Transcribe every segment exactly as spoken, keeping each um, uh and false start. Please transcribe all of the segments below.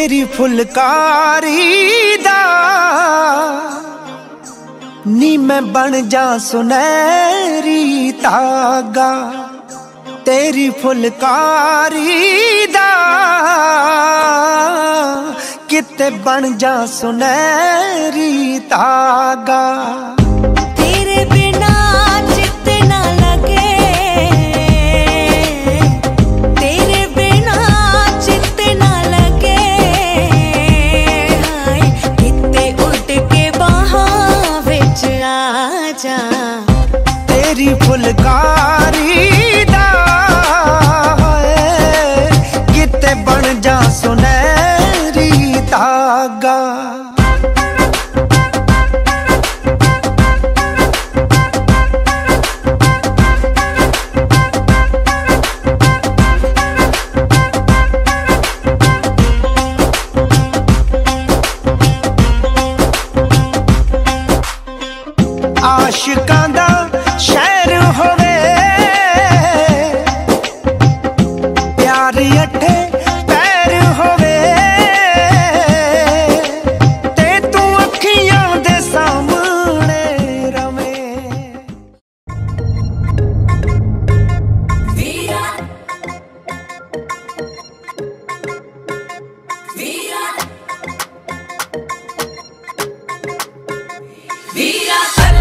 तेरी फुलकारी दा नी मैं बन जा सुनहरी तागा, तेरी फुलकारी दा किते बन जा सुनहरी तागा। तेरे बिना चित ना लगे, तेरे बिना चित ना लगे, हाय किते उड़ के बाहां विच आ जा। तेरी फुलकारी दा किते बन जा सुनहरी तागा। आशिकां दा शहर होवे प्यार अठे पैर होवे, ते तू अखियां दे सामने रवे। वीरा वीरा वीरा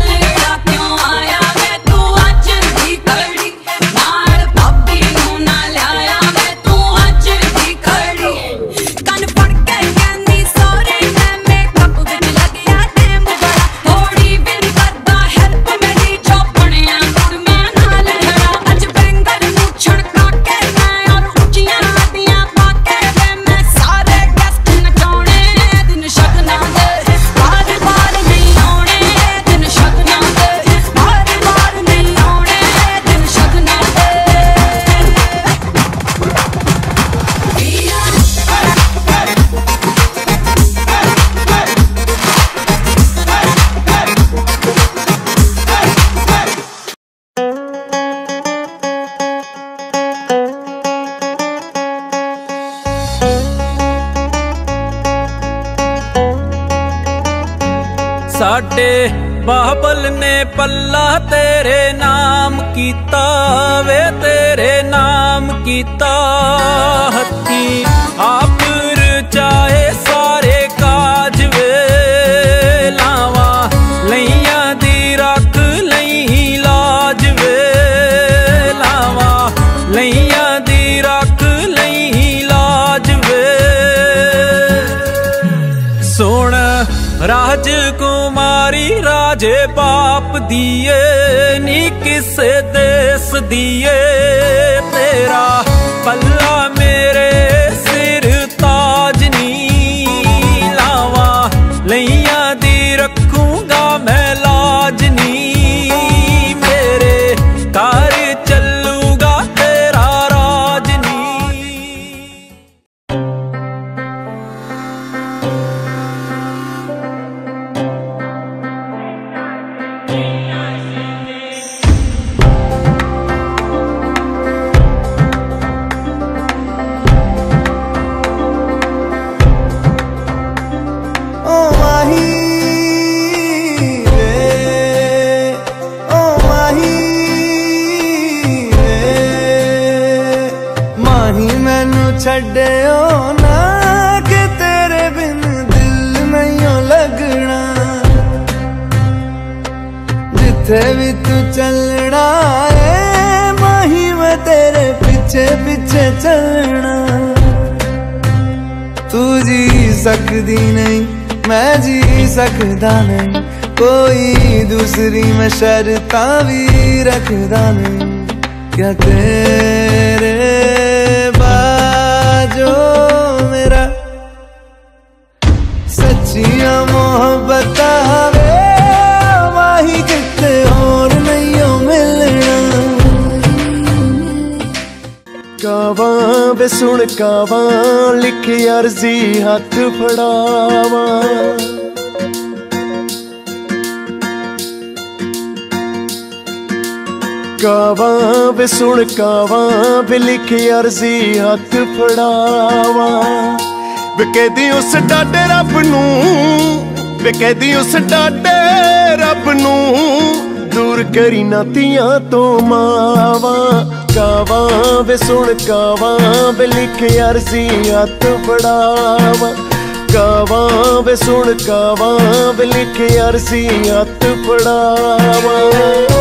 साडे बाबल ने पल्ला तेरे नाम कीता वे, तेरे नाम कीता हत्थी आप रचाए सारे काज वे। लावा लैया दी रख लई लाज वे, लावा लैया दी रख लई लाज वे। सोन राजकुमारी राजे बाप दिए नी किसे देश दिए, तेरा पल्ला मेरे सिर ताज नी। लावा लैया दी रखूंगा मैं लाज नी, मेरे कार चलूगा तेरा राज नी। छड्डियो ना कि तेरे बिन दिल नहीं लगना, जिथे भी तू चलना है माही मैं तेरे पीछे पीछे चलना। तू जी सकदी नहीं मैं जी सकदा नहीं, कोई दूसरी मैं शर्तां भी रखदा नहीं। क्या तेरे जो मेरा सच्चिया मोहब्बत वे, माही किते और नहीं मिलना। कावां बे सुन कावां लिखी अर्जी हाथ फड़ावा, कावां वे सुन कावां वे लिखी अर्जी हाथ फड़ावा। वे कहदी उस डाडे रब नूं, वे कहदी उस डाडे रब नूं दूर करी ना तियां तो मावा। कावा वे सुन कावा वे लिखे अर्जी हथ फड़ावा। कावा वे सुन कावा वे लिखे अर्जी हथ फड़ावा।